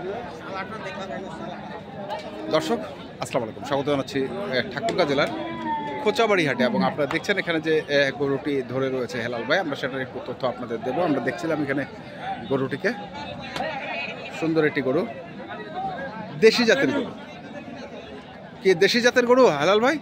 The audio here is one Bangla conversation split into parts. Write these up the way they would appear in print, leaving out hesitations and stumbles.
দর্শক আসসালামু আলাইকুম, স্বাগত জানাচ্ছি ঠাকুরগাঁ জেলার খোঁচাবাড়ি হাটে। এবং আপনারা দেখছেন এখানে যে গরুটি ধরে রয়েছে হেলাল ভাই, আমরা সেটার একটু তথ্য আপনাদের দেবো। আমরা দেখছিলাম এখানে গরুটিকে, সুন্দর একটি গরু, দেশি জাতের গরু। কি দেশি জাতের গরু হেলাল ভাই?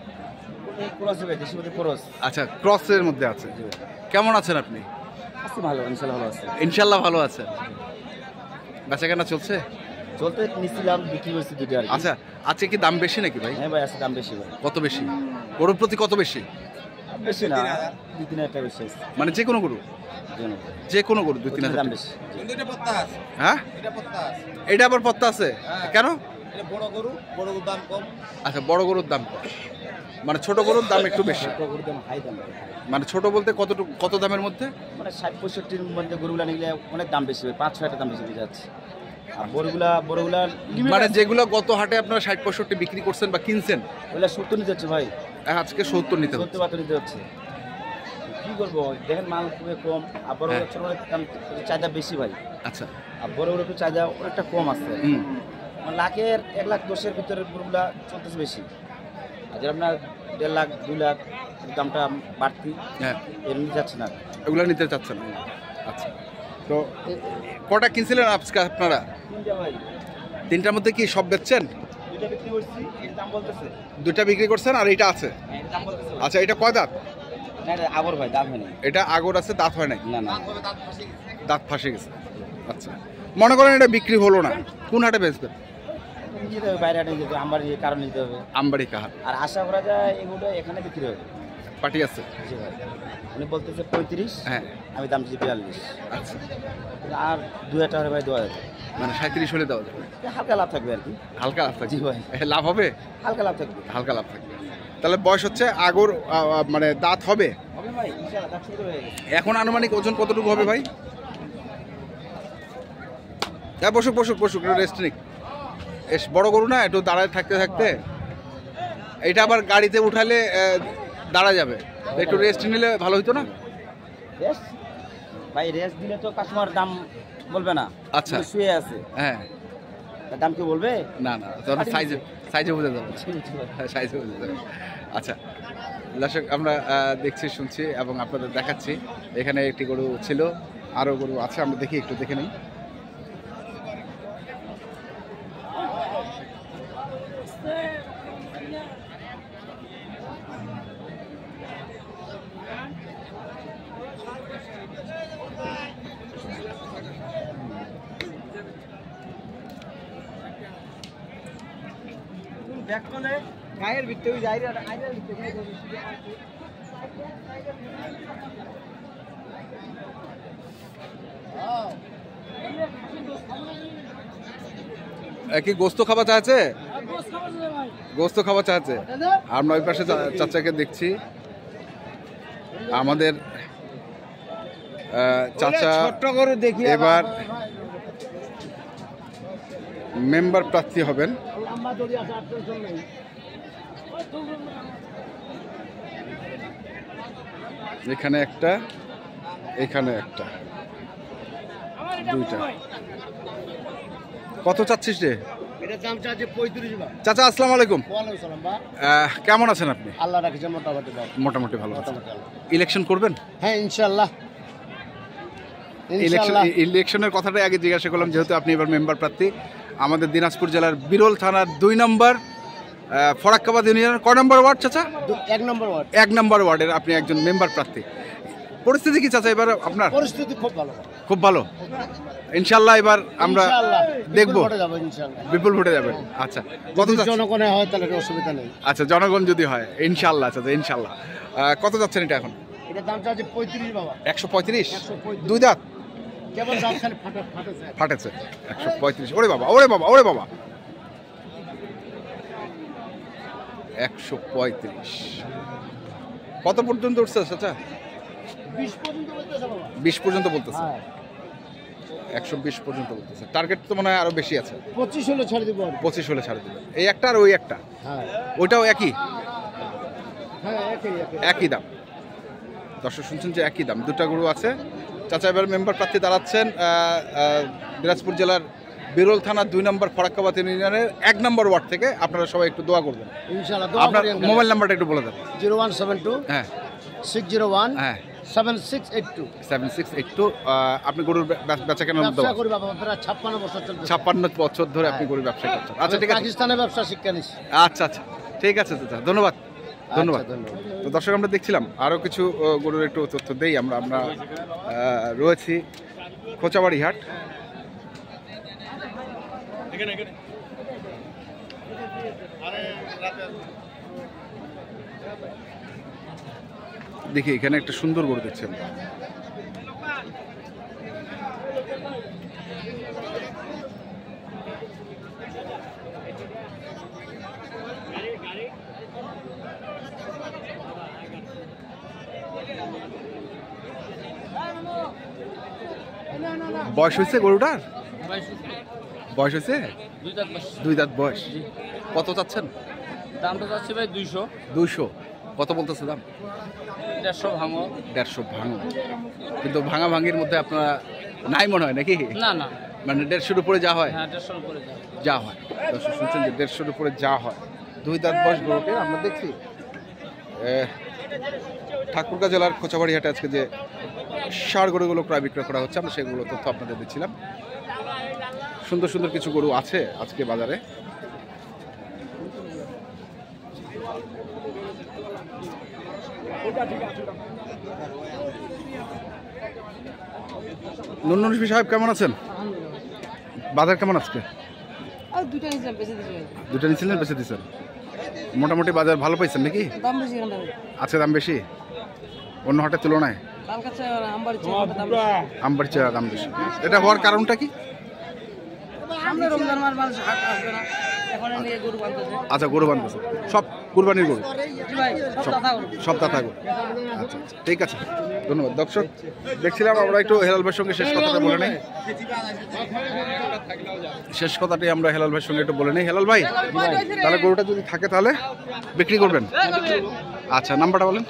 আচ্ছা, ক্রসের মধ্যে আছে। কেমন আছেন আপনি? ভালো, ইনশাল্লাহ ভালো আছে। ইনশাল্লাহ ভালো আছেন। বেচাকেনা চলছে? চলতে নিছিলাম, বিক্রি করছি দুটো আর কি। আচ্ছা, আজকে কি দাম বেশি নাকি ভাই? হ্যাঁ ভাই, আছে দাম বেশি ভাই। কত বেশি? গরুর প্রতি কত বেশি? বেশি না, 2-3 টাকা বেশি আছে। মানে যে কোনো গরু? যে কোনো গরু 2-3 হাজার দাম বেশি। হ্যাঁ, এটা আবার পত্তা আছে কেন? বড় গরু, বড় গরুর দাম কম। আচ্ছা, বড় গরুর দাম কম, মানে ছোট গরুর দাম একটু বেশি। ছোট গরুর দাম হাই দাম। মানে ছোট বলতে কত দামের মধ্যে? মানে 60-65-র মধ্যে গরুগুলা নিলে অনেক দাম বেশি হয়, 5-6 টাকা দাম বেশি হয়ে যাচ্ছে। আর বড়গুলা মানে যেগুলো গত হাটে আপনারা 60-65 বিক্রি করছেন বা কিনছেন, ওগুলা 70 নিতে হচ্ছে ভাই। আজকে 70 নিতে হচ্ছে। 70 নিতে হচ্ছে। কি করবো, দেখেন মাল খুবই কম। আর বড় ছোট দাম চাহিদা বেশি ভাই। আচ্ছা, আর বড় বড় একটু চাহিদা অনেকটা কম আছে। মানে লাখের 1,10,000 ভিতরে গরুগুলা চলতেছে বেশি। আর যেটা আপনার 1.5 লাখ 2 লাখ দামটা বাড়তি, হ্যাঁ, এর নিতে যাচ্ছে না, এগুলো নিতে চাচ্ছেন। আচ্ছা, তো কটা কিনছিলেন আজকে আপনারা? 3টা ভাই। 3টার মধ্যে কি সব বেচছেন? 2টা বিক্রি করছি, এর দাম বলতেছে। 2টা বিক্রি করছেন আর এইটা আছে? হ্যাঁ, এর দাম বলতেছে। আচ্ছা, এটা কয় দাঁত? না, এটা আগর ভাই, দাম হয় না। এটা আগর আছে, দাঁত হয় নাই? না না, দাঁত ফাঁসে গেছে। আচ্ছা, মনে করেন এটা বিক্রি হলো না, কোন হাটে বেচবেন? নিতে হবে, বাইরে হাটে যেতে, আমার এই কারণ নিতে হবে। আমবাড়ি কাহার। আর আশা করা যায় এগুলো এখানে বিক্রি হবে। পার্টি আছে? জি ভাই, উনি বলতেছে 35, হ্যাঁ, আমি দাম দিচ্ছি 42। আচ্ছা, আর 2 টাকা ভাই 2000, মানে 37 হলে দেওয়া যাবে। হালকা লাভ থাকবে আর কি। হালকা লাভ থাকবে? জি ভাই, লাভ হবে? হালকা লাভ থাকবে। হালকা লাভ থাকবে। তাহলে বয়স হচ্ছে আগর, মানে দাঁত হবে হবে ভাই, ইনশাআল্লাহ দাম শুরু হয়ে গেছে। এখন। আনুমানিক ওজন কতটুকু হবে ভাই? হ্যাঁ, বসুক বসুক বসুক, রেস্ট নিক। এস বড় গরু না, একটু দাঁড়ায় থাকতে থাকতে। এটা আবার গাড়িতে উঠালে দাঁড়া যাবে, একটু রেস্ট নিলে ভালো হতো না? রেস্ট ভাই, রেস্ট দিলে তো কাস্টমার দাম বলবে না। আচ্ছা, শুয়ে আছে, হ্যাঁ, দাম কি বলবে? না না, তখন সাইজে বোঝা যাবে, সাইজে বোঝা যাবে। আচ্ছা দর্শক, আমরা দেখছি, শুনছি এবং আপনাদের দেখাচ্ছি। এখানে একটি গরু ছিল, আরও গরু আছে, আমরা দেখি, একটু দেখে নিই। গায়ের ভিতরে যাই রে, কি গোস্ত খাবার চাচ্ছে? গোস্ত খাবার চাচ্ছে। আমরা ওই পাশে চাচাকে দেখছি, আমাদের চাচা এবার মেম্বার প্রার্থী হবেন। এখানে একটা, এখানে একটা, 2টা। কত চাচ্ছিস রে? চাচা আসসালামু আলাইকুম, কেমন আছেন আপনি? আল্লাহ রাখছে মোটামুটি, মোটামুটি ভালো আছেন। ইলেকশন করবেন? হ্যাঁ ইনশাআল্লাহ। ইলেকশনের কথাটা আগে জিজ্ঞাসা করলাম, যেহেতু আপনি এবার মেম্বার প্রার্থী। আমাদের দিনাজপুর জেলার বিরল থানার 2 নম্বর ফরাক্কাবাদ ইউনিয়নের কয় নম্বর ওয়ার্ড চাচা? 1 নম্বর ওয়ার্ড। 1 নম্বর ওয়ার্ডের আপনি একজন মেম্বার প্রার্থী। পরিস্থিতি কি চাচা এবার আপনার? পরিস্থিতি খুব ভালো, খুব ভালো। ইনশাআল্লাহ এবার আমরা দেখব, বিপুল ভোটে যাবেন। আচ্ছা, কত জনগণে হয় তাহলে অসুবিধা নেই। আচ্ছা, জনগণ যদি হয়, ইনশাআল্লাহ চাচা, ইনশাআল্লাহ। কত যাচ্ছেন এটা এখন? এটা দাম চাচ্ছে 35 বাবা। 135? 2 দাঁত কেবল দাম খালি ফাটেছে। 135। ওরে বাবা, ওরে বাবা, ওরে বাবা, 135। কত পর্যন্ত উঠছে চাচা? 20 পর্যন্ত বলতেছে বাবা। 20 পর্যন্ত বলতেছে? হ্যাঁ, 120 পর্যন্ত বলতেছে। টার্গেট তো মনে হয় আরো বেশি আছে। 25 হলে ছাড়ে দিব। 25 হলে ছাড়ে দেবে। এই একটা আর ওই একটা? হ্যাঁ, ওইটাও একই? হ্যাঁ, একই দাম। দর্শক শুনছেন যে একই দাম, 2টা গরু আছে। চাচা এবার মেম্বার প্রার্থী দাঁড়াচ্ছেন দিনাজপুর জেলার বিরল থানার 2 নম্বর ফরাক্কাবাদ ইউনিয়নের 1 নম্বর ওয়ার্ড থেকে আপনারা সবাই একটু দোয়া করবেন ইনশাআল্লাহ আপনার মোবাইল নাম্বারটা একটু বলে দেন। 0172 হ্যাঁ 601 হ্যাঁ 7682 7682। আপনি গরুর বেচা কেনার মধ্যে ব্যবসা করি বাবা, আপনারা 56 বছর চলছে। 56 বছর ধরে আপনি গরুর ব্যবসা করছেন। আচ্ছা ঠিক আছে, পাকিস্তানে ব্যবসা শিক্ষা নিছি। আচ্ছা আচ্ছা ঠিক আছে চাচা, ধন্যবাদ ধন্যবাদ। আচ্ছা, ধন্যবাদ। তো দর্শক আমরা দেখছিলাম আরও কিছু গরুর একটু তথ্য দেই আমরা আমরা রয়েছি খোঁচাবাড়ি হাট। দেখি এখানে একটা সুন্দর গরু দেখছেন। বয়স হয়েছে গরুটার? বয়স হয়েছে 2 দাঁত বয়স। কত চাচ্ছেন? দামটা যাচ্ছে ভাই 200। 200। কত বলতেছে দাম? 150 ভাঙো। 150 ভাঙো, কিন্তু ভাঙা ভাঙির মধ্যে আপনারা নাই মনে হয় নাকি? না না, মানে 150-এর উপরে যা হয় হ্যাঁ 150 উপরে যাবে। যা হয়। দর্শক শুনছেন যে 150-এর উপরে যা হয়। 2 দাঁত বয়স গরুকে আমরা দেখছি ঠাকুরগাঁ জেলার খোঁচাবাড়ি হাটে আজকে যে ষাঁড় গরুগুলো প্রায় বিক্রয় করা হচ্ছে, আমরা সেগুলো তথ্য আপনাদের দিচ্ছিলাম। সুন্দর সুন্দর কিছু গরু আছে আজকে বাজারে। নুননুন সাহেব কেমন আছেন? বাজার কেমন আজকে? দুইটা নিয়েছিলাম, বেঁচে দিয়েছি। দুটো নিয়েছিলেন, বেঁচে দিচ্ছেন। মোটামুটি বাজার ভালো পাইছেন নাকি? দাম বেশি এখানটা। আজকে দাম বেশি অন্য হাটের তুলনায়? কাল কাছে আমবাড়ি চেয়ে দাম বেশি। আমবাড়ি চেয়ে দাম বেশি। এটা হওয়ার কারণটা কি? সামনে রমজান মাস, মানুষ হাট আসবে না, এখন নিয়ে গরু বাঁধতেছে। আচ্ছা, গরু বানতেছে সব কুরবানির গরু? জি ভাই, সব দাদা গরু। সব দাতা গরু। আচ্ছা আচ্ছা ঠিক আছে, ধন্যবাদ। দর্শক দেখছিলাম আমরা একটু হেলাল ভাইয়ের সঙ্গে শেষ কথাটা বলে নেই। শেষ কথাটি আমরা হেলাল ভাইয়ের সঙ্গে একটু বলে নেই। হেলাল ভাই, তাহলে গরুটা যদি থাকে তাহলে বিক্রি করবেন? আচ্ছা, নাম্বারটা বলেন।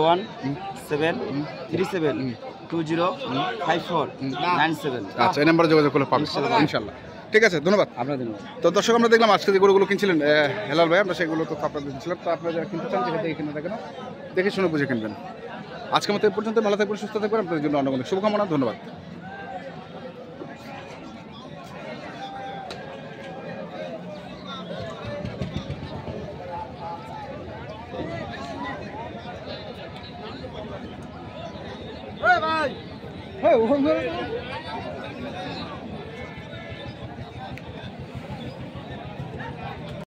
01737205497। আচ্ছা, এই নাম্বারে যোগাযোগ করলে পাবেন ইনশাল্লাহ। ঠিক আছে, ধন্যবাদ। আপনার ধন্যবাদ। তো দর্শক আমরা দেখলাম আজকে যে গরুগুলো কিনছিলেন হেলাল ভাই, আমরা সেগুলো তো আপনাদের দিচ্ছিলাম। তো আপনারা যারা কিনতে চান যেখান থেকে কিনে থাকেন দেখে শুনে বুঝে কিনবেন। আজকের মতো এই পর্যন্ত। ভালো থাকবেন, সুস্থ থাকবেন। আপনাদের জন্য অনেক অনেক শুভকামনা। ধন্যবাদ। ভাই